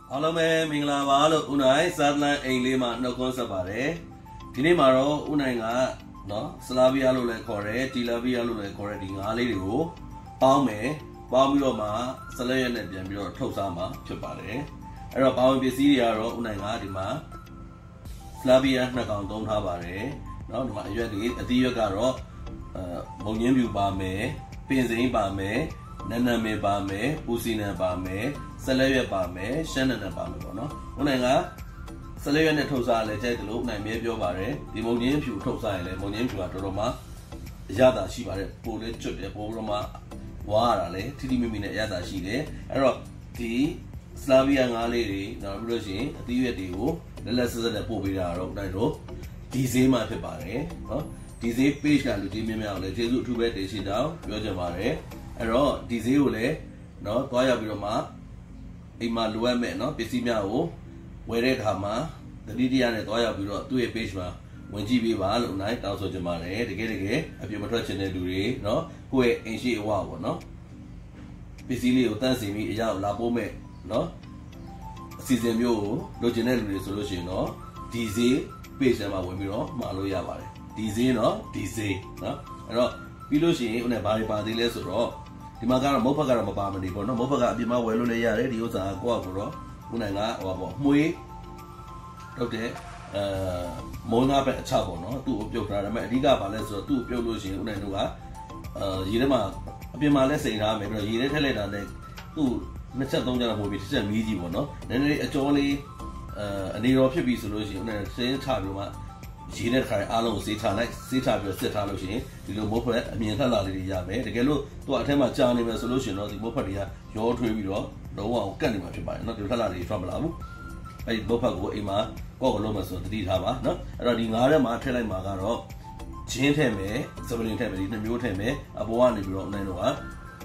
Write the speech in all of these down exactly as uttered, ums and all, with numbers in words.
အားလုံးပဲမင်္ဂလာပါလို့ဦးနိုင်စာလန်အိမ်လေးမှာနှုတ်ခွန်းဆက်ပါတယ်ဒီနေ့မှာတော့ဦးနိုင်ကနော်စလာဗီယာလို့လည်းခေါ်တယ်တီလာဗီယာလို့လည်းခေါ်တယ်ဒီငါးလေးတွေကိုပေါင်းမယ်ပေါင်းပြီးတော့မှစလက်ရက်နဲ့ပြန်ပြီးတော့ထုတ်စားမှာဖြစ်ပါတယ်အဲ့တော့ပေါင်းပစ္စည်းတွေကတော့ဦးနိုင်ကဒီမှာစလာဗီယာနှစ်ကောင်သုံးထားပါတယ်နော်ဒီမှာအရွက်တွေအသီးရွက်ကတော့အဲမုံညင်းပြူပါမယ်ပင်စိမ်းပါမယ်နန်းနံမေပါမယ်ပူစီနံပါမယ်စလက်ရွက်ပါမယ်ရှမ်းနံနံပါမယ်ပေါ့နော်ဦးနိုင်ကစလက်ရွက်နဲ့ထုတ်စားလဲကြိုက်တယ်လို့ဦးနိုင်မြဲပြောပါတယ်ဒီမုံညင်းဖြူထုတ်စားရင်လည်းမုံညင်းဖြူကတော်တော်မှအရသာရှိပါတယ်ပိုလေးကျွတ်တယ်ပိုပြီးတော့မှဝါရတာလေထိထိမိမိနဲ့အရသာရှိတယ်အဲ့တော့ဒီစလာဗီယာငါးလေးတွေနောက်ပြီးလို့ရှိရင်အသီးရွက်တွေကိုလက်လက်ဆက်ဆက်နဲ့ပို့ပေးတာတော့ဦးနိုင်တို့ဒီဈေးမှာဖြစ်ပါတယ်နော်ဒီဈေး page ကလူကြီးများများကိုလည်းကျေးဇူးအထူးပဲတင်ရှိတောင်းပြောချင်ပါတယ်အဲ့တော့ဒီဈေးကိုလည်းနော်တွားရောက်ပြီးတော့မှအိမ်မှာလိုအပ်မဲ့နော်ပစ္စည်းများကိုဝယ်တဲ့အခါမှာတတိတရားနဲ့တွားရောက်ပြီးတော့သူ့ရဲ့ page မှာဝင်ကြည့်ပေးပါလို့နိုင်တောင်းဆိုချင်ပါတယ်တကယ်တကယ်အပြည့်မထွက်ချင်တဲ့လူတွေနော်ကိုယ့်ရဲ့အိမ်ရှိအဝပေါ့နော်ပစ္စည်းလေးကိုတန့်စင်ပြီးအရာလာပို့မဲ့နော်အစီအစဉ်မျိုးကိုလိုချင်တဲ့လူတွေဆိုလို့ရှိရင်တော့ဒီဈေး page ထဲမှာဝင်ပြီးတော့မှာလို့ရပါတယ်ဒီဈေးနော်ဒီဈေးနော်အဲ့တော့ပြီးလို့ရှိရင်ဦးနဲ့ဘာတွေပါသေးလဲဆိုတော့ဒီမှာကတော့မုတ်ဖက်ကတော့မပါမနေပေါ့နော်မုတ်ဖက်ကအပြင်မှာဝယ်လို့လည်းရတယ်ဒီဥစ္စာကကိုယ့်အကူတော့ဦးနိုင်ကဟောပေါ့မှုေးဟုတ်တယ်အဲမုံငါပဲအချပေါ့နော်သူ့ကိုပြုတ်ထားတယ်ဒါပေမဲ့အဓိကဘာလဲဆိုတော့သူ့ကိုပြုတ်လို့ရှိရင်ဦးနိုင်တို့ကအဲရေထဲမှာအပြင်မှာလည်းစိန်ထားမယ်ပြီးတော့ရေထဲထည့်လိုက်တာနဲ့သူ့နှစ်ချက်သုံးချက်လောက်ပို့ပြီးတစ်ချက်မီးကြီးပေါ့နော်နည်းနည်းလေးအကျော်လေးအဲအနေတော်ဖြစ်ပြီဆိုလို့ရှိရင်ဦးနိုင်စင်းချပြီးမှရေနဲ့ခါအားလုံးကိုစေးချလိုက်စေးချပြီးစစ်ထားလို့ရှိရင်ဒီလိုမိုးဖက်အမြင်ထက်လာလေးတွေရမယ်တကယ်လို့သူကအထက်မှာကြာနေမယ်ဆိုလို့ရှိရင်တော့ဒီမိုးဖက်တွေကရောထွေးပြီးတော့လုံးဝကတ်နေမှာဖြစ်ပါတယ်နော်ဒီထက်လာလေးထွက်မလာဘူးအဲ့ဒီမိုးဖက်ကိုအိမ်မှာကောက်ကိုလုံးမယ်ဆိုတော့တတိထားပါနော်အဲ့တော့ဒီငါးထဲမှာထည့်လိုက်မှာကတော့ဂျင်းထည့်မယ်စပလင်ထည့်မယ်ဒီနှစ်မျိုးထည့်မယ်အပေါ်ကနေပြီးတော့အနိုင်တော့ကအဲ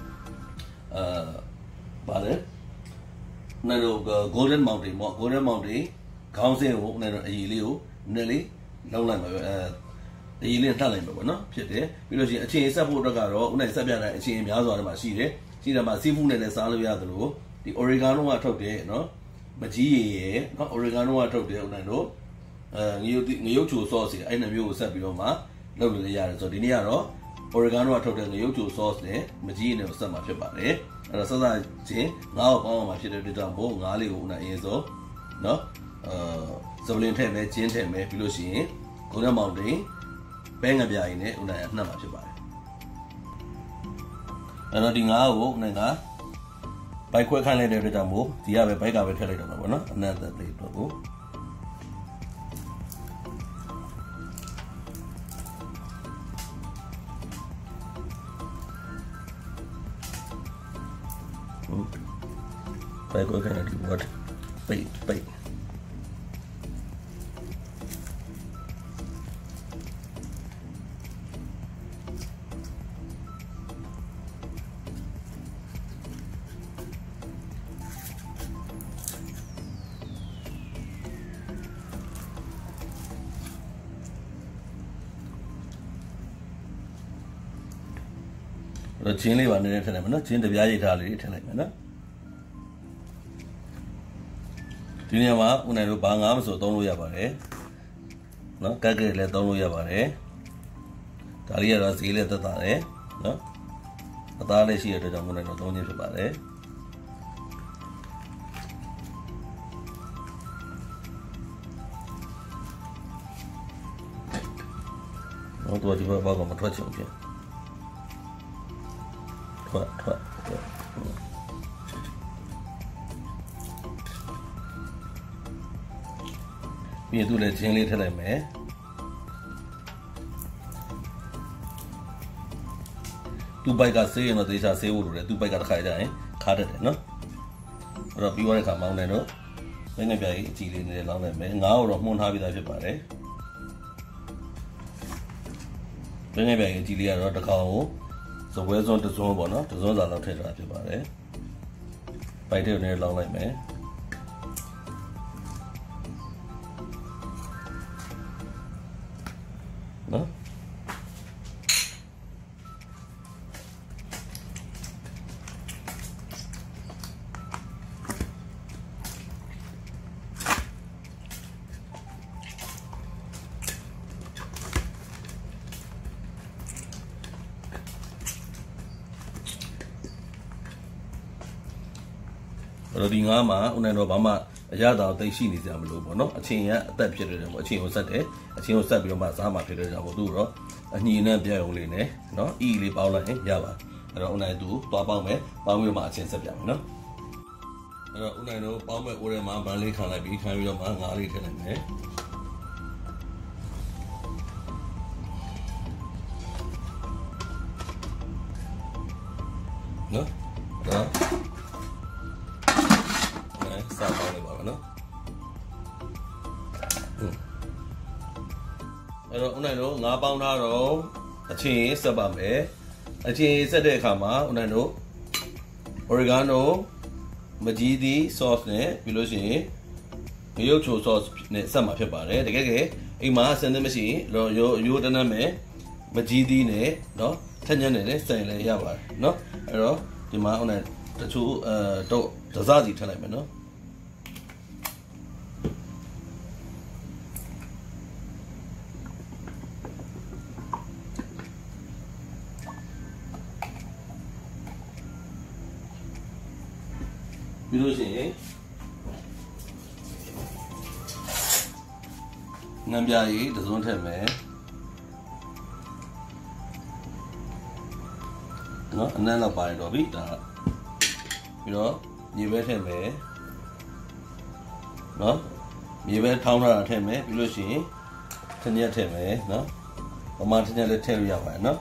ဗါလဲနိုင်တော့ golden mountain ပေါ့ golden mountain ခေါင်းစင်းကိုနိုင်တော့အရည်လေးကိုနည်းလေးလုံးလိုက်ပါပဲအဲအရင်လေးထပ်လိုက်ပါပေါ့နော်ဖြစ်တယ်ပြီးလို့ရှိရင်အချင်းဆက်ဖို့အတွက်ကတော့ဦးနိုင်ဆက်ပြတဲ့အချင်းများစွာတွေမှာရှိတယ်ရှိတယ်မှာစီးဖူးနဲ့လည်းစားလို့ရတယ်လို့ဒီ oregano ကထုတ်တယ်နော်မကြီးရည်ရယ်နော် oregano ကထုတ်တယ်ဦးနိုင်တို့အဲငရုတ်ငရုတ်ချို sauce တွေအဲ့နှစ်မျိုးကိုဆက်ပြီးတော့မှလုပ်လို့ရတယ်ဆိုတော့ဒီနေ့ကတော့ oregano ကထုတ်တဲ့ငရုတ်ချို sauce နဲ့မကြီးရည်နဲ့ဆက်မှာဖြစ်ပါတယ်အဲ့တော့ဆက်စားချင်းငါ့ကိုပေါင်းအောင်မှာဖြစ်တဲ့အတွက်ကြောင့်မို့ငါးလေးကိုဦးနိုင်အရင်ဆုံးနော်အဲစပလင်ထည့်မယ်ဂျင်းထည့်မယ်ပြီးလို့ရှိရင်ဂုံနဲ့မောင်တိန်ပဲငပြားရည်နဲ့ဦးနိုင်နှက်မှာဖြစ်ပါတယ်အဲ့တော့ဒီငါးကိုဦးနိုင်ကဘိုက်ခွဲခိုင်းလိုက်တဲ့အတွက်ကြောင့်မို့ဒီကပဲဘိုက်ကပဲထည့်လိုက်တော့မှာပေါ့နော်အနက်သက်လေးတော့ကိုဘိုက်ခွဲခိုင်းတဲ့ဒီဝတ်ပိတ်ပိတ်ချင်းလေးပါနည်းနည်းထည့်လိုက်မယ်နော်ချင်းတပြားရိတ်ထားလေးထည့်လိုက်မယ်နော်ဒီနေရာမှာဦးနိုင်တို့ဘာငါးမဆိုသုံးလို့ရပါတယ်နော်ကက်ကက်လည်းသုံးလို့ရပါတယ်ဒါလေးကတော့ဈေးလည်းသက်သာတယ်နော်အသားလေးရှိတဲ့အတွက်ကြောင့်ဦးနိုင်တို့သုံးခြင်းဖြစ်ပါတယ်တော့တော့ဒီဘက်ဘောက်ကမထွက်ချင်ဘူးထွက်ထွက်ပြီးသူလည်းချင်းလေးထည့်လိုက်မယ်သူ့ဘိုက်ကဆေးရင်တော့သေချာဆေးဖို့လိုတယ်သူ့ဘက်ကတစ်ခါကြရင်ခါတတ်တယ်နော်အဲ့တော့ပြီးသွားတဲ့ခါမောင်းနေတော့မင်းငယ်ပြားကြီးအကြည့်လေးနဲ့လောင်းလိုက်မယ်ငါးကိုတော့မှုန်းထားပြီးသားဖြစ်ပါတယ်မင်းငယ်ပြားကြီးအကြည့်လေးကတော့တစ်ကောင်ကိုစပွဲစွန်းတစ်စွန်းပေါ့နော်တစ်စွန်းစာလောက်ထည့်ထားဖြစ်ပါတယ်ပိုက်တဲ့နဲ့လောင်းလိုက်မယ်နော်တော့ဒီငါးမှာဦးနိုင်တော့ဘာမှအရသာသိရှိနေကြမလို့ပေါ့နော်အချင်းရအသက်ဖြစ်တယ်ပေါ့အချင်းကိုဆက်တယ်အချင်းကိုဆက်ပြီးတော့မှစားမှာဖြစ်တဲ့ကြောင့်ပေါ့သူတော့အညီနဲ့ပြည့်ုံလေးနဲ့နော်အီလေးပေါင်းလိုက်ရင်ရပါအဲ့တော့ဦးနိုင်သူသွားပေါင်းမယ်ပေါင်းပြီးတော့မှအချင်းဆက်ပြမယ်နော်အဲ့တော့ဦးနိုင်တို့ပေါင်းမဲ့ဦးထဲမှာဗန်းလေးခံလိုက်ပြီးခံပြီးတော့မှငါးလေးထည့်လိုက်မယ်နော်အဲ့စားပေါင်းလိုက်ပါမယ်နော်အဲ့တော့ဦးနိုင်တို့ငါးပေါင်းထားတော့အချင်းဆက်ပါမယ်အချင်းဆက်တဲ့အခါမှာဦးနိုင်တို့ oregano မကြီးသီး sauce နဲ့ပြီးလို့ရှိရင်ငရုတ်ချို sauce နဲ့ဆက်မှာဖြစ်ပါတယ်တကယ်ကဲအိမ်မှာစင်သမရှိရင်ရိုးရိုးတန်းတန်းပဲမကြီးသီးနဲ့เนาะထက်ညက်နဲ့လည်းစိုင်လည်းရပါတယ်เนาะအဲ့တော့ဒီမှာဦးနိုင်တချို့အဲတော့ဒဇစီထည့်လိုက်မယ်เนาะပြီးလို့ရှိရင်ငမ်းပြားကြီးတစ်စုံထည့်မယ်နော်အနမ်းလောက်ပါတယ်တော့ပြီဒါပြီးတော့မြေပဲထည့်မယ်နော်မြေပဲထောင်းထားတာထည့်မယ်ပြီးလို့ရှိရင်ထညက်ထည့်မယ်နော်ပမာထညက်လည်းထည့်လို့ရပါတယ်နော်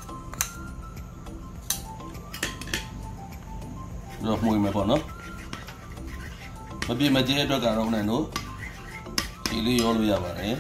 တော့မှုမယ်ပေါ့နော်မပြည့်မကျဲအတွက်ကတော့ဦးနိုင်တို့ဒီလေးရောလို့ရပါတယ်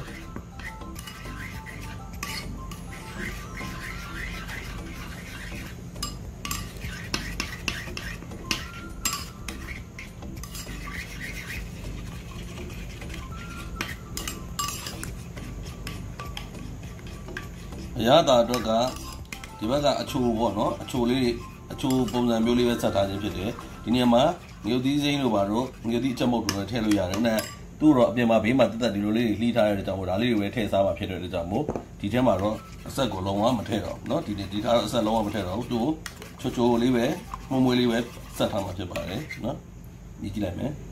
အရသာအတွက်ကဒီဘက်ကအချိုပေါ့နော်အချိုလေးအချိုပုံစံမျိုးလေးပဲဆက်ထားခြင်းဖြစ်တယ်ဒီနေရာမှာငရုတ်သီးစိမ်းတို့ပါတော့ငရုတ်သီးအချက်မုတ်တို့လည်းထည့်လို့ရတယ်နဲ့သူ့တော့အပြင်မှာဘေးမှာတက်တက်ဒီလိုလေးတွေလှီးထားတဲ့ကြောင့်မို့ဒါလေးတွေပဲထည့်စားမှာဖြစ်တဲ့ကြောင့်မို့ဒီထဲမှာတော့အဆက်ကိုလုံးဝမထည့်တော့เนาะဒီဒီထားတော့အဆက်လုံးဝမထည့်တော့ဘူးသူ့ချိုချိုလေးပဲမွမွေးလေးပဲဆက်ထားမှာဖြစ်ပါတယ်เนาะဒီကြည့်လိုက်မယ်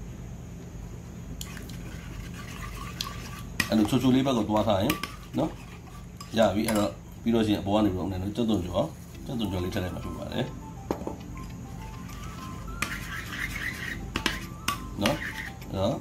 အဲ့လိုချိုချိုလေးဘက်ကိုတွားထားရင်เนาะရပြီအဲ့တော့ပြီးတော့ရှင်အပေါ်ကနေတော့လည်းကျွတ်သွန်ကျော်ကျွတ်သွန်ကျော်လေးထည့်လိုက်မှာဖြစ်ပါတယ်နော်နော်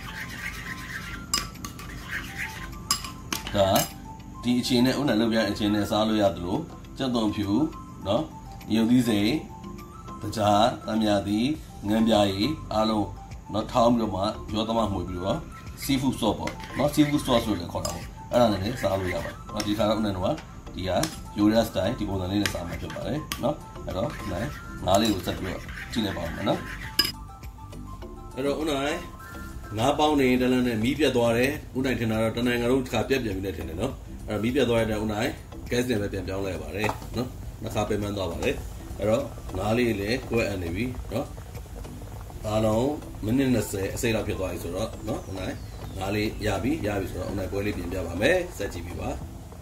ဒါဒီအချင်းနဲ့ဥနဲ့လောက်ပြအချင်းနဲ့စားလို့ရတယ်လို့ကျွတ်သွန်ဖြူနော်ရုပ်သီးစိမ်တကြားတမ်းမြသည်ငန်းပြားကြီးအားလုံးနော်ထောင်းပြီးတော့မှရောသမမှွေပြီးတော့ seafood sauce ပေါ့နော် seafood sauce လို့လည်းခေါ်တာပေါ့အဲ့ဒါနဲ့လည်းစားလို့ရပါတယ်နော်ဒီခါတော့ဥနဲ့တော့ဒီဟာ Yoda style ဒီပုံစံလေးနဲ့စားမှာဖြစ်ပါတယ်နော်အဲ့တော့နိုင်ငါးလေးကိုဆက်ပြီးတော့ကြည့်လိုက်ပါဦးမယ်နော်အဲ့တော့ဦးနိုင်ငါးပေါင်းနေတလန်းနဲ့မီးပြတ်သွားတယ်ဦးနိုင်ထင်တာတော့တနင်္ဂနွေတစ်ခါပြတ်ပြန်ပြီနဲ့ထင်တယ်နော်အဲ့တော့မီးပြတ်သွားတဲ့ဦးနိုင် gas နဲ့ပဲပြန်ပြောင်းလိုက်ရပါတယ်နော်နှစ်ခါပြန်မှန်းသွားပါတယ်အဲ့တော့ငါးလေးလည်းကွဲအပ်နေပြီနော်အားလုံးမိနစ်၂၀အစိမ့်လောက်ဖြစ်သွားပြီဆိုတော့နော်ဦးနိုင်ငါးလေးရပြီရပြီဆိုတော့ဦးနိုင်ပွဲလေးပြင်ပြပါမယ်စက်ကြည့်ပြီပါ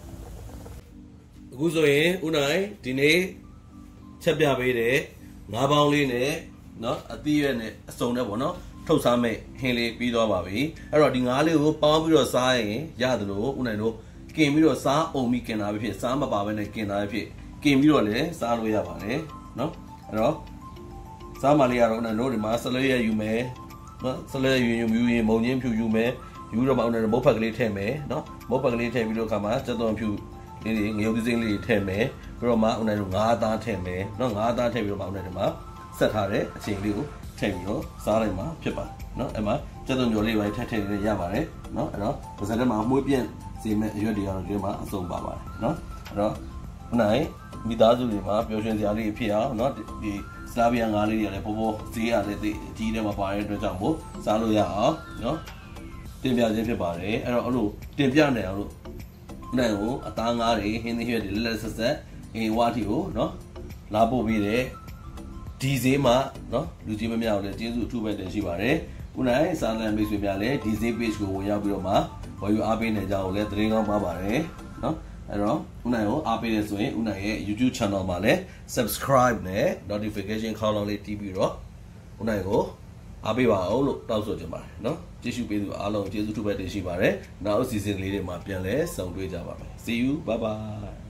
အခုဆိုရင်ဦးနိုင်ဒီနေ့ချက်ပြပေးတယ်ငါးပေါင်းလေးနဲ့နော်အသီးရွက်နဲ့အစုံနဲ့ပေါ့နော်ထုတ်စားမဲ့ဟင်းလေးပြီးသွားပါပြီအဲ့တော့ဒီငါးလေးကိုပေါင်းပြီးတော့စားရင်ရတယ်လို့ဦးနိုင်တို့กินပြီးတော့စားအောင်ပြီးกินတာပဲဖြစ်စားမပါဘဲနဲ့กินတာပဲဖြစ်กินပြီးတော့လည်းစားလို့ရပါတယ်နော်အဲ့တော့စားမလေးကတော့ဦးနိုင်တို့ဒီမှာဆလဲရယူမယ်နော်ဆလဲယူယူယူရင်မုံချင်းဖြူယူမယ်ယူတော့မှဦးနိုင်တို့မုတ်ဖက်ကလေးထည့်မယ်နော်မုတ်ဖက်ကလေးထည့်ပြီးတော့ခါမှာစက်သွန်ဖြူလေးတွေငရုတ်သီးစိမ်းလေးတွေထည့်မယ်ပြီးတော့မှဦးနိုင်တို့ငါးသားထည့်မယ်နော်ငါးသားထည့်ပြီးတော့မှဦးနိုင်တို့မှာဆက်ထားတဲ့အချိန်လေးကိုထည့်ပြီးတော့စားလိုက်မှာဖြစ်ပါတယ်เนาะအဲ့မှာစက်သွန်ဖြူလေးပဲထည့်ထည့်ရရပါတယ်เนาะအဲ့တော့ပါစက်ထဲမှာမှုပြန့်စီမဲ့အရွက်တွေကတော့ဒီမှာအစုံပါပါတယ်เนาะအဲ့တော့ဦးနိုင်မိသားစုတွေမှာပျော်ရွှင်စရာလေးဖြစ်အောင်เนาะဒီစလာဗီယာငါးလေးတွေလည်းပိုးပိုးဈေးရတယ်ဒီအကြီးထဲမှာပါတဲ့အတွက်ကြောင့်မို့စားလို့ရအောင်เนาะတင်ပြခြင်းဖြစ်ပါတယ်အဲ့တော့အဲ့လိုတင်ပြနေအောင်လို့နိုင်ကိုအသားငါးတွေဟင်းသီးရွက်တွေလက်လက်ဆက်ဆက်အင်းဝါတီကိုเนาะလာပို့ပြီးတဲ့ဒီဈေးမှာเนาะလူကြီးမများကိုလည်းကျေးဇူးအထူးပဲတင်ရှိပါတယ်ဦးနိုင်စာလန်မိတ်ဆွေများလည်းဒီဈေး page ကိုဝင်ရောက်ပြီးတော့မှဝယ်ယူအားပေးနေကြအောင်လည်းသတင်းကောင်းပါပါတယ်เนาะအဲ့တော့ဦးနိုင်ကိုအားပေးရဆိုရင်ဦးနိုင်ရဲ့ YouTube channel မှာလည်း subscribe နဲ့ notification ခေါင်းလောင်းလေးတီးပြီးတော့ဦးနိုင်ကိုအားပေးပါအောင်လို့တောင်းဆိုချင်ပါတယ်เนาะကြည့်ရှုပေးသူအားလုံးကျေးဇူးထူးပဲတင်ရှိပါတယ်နောက်အစီအစဉ်လေးတွေမှာပြန်လဲဆုံတွေ့ကြပါမယ် See you bye bye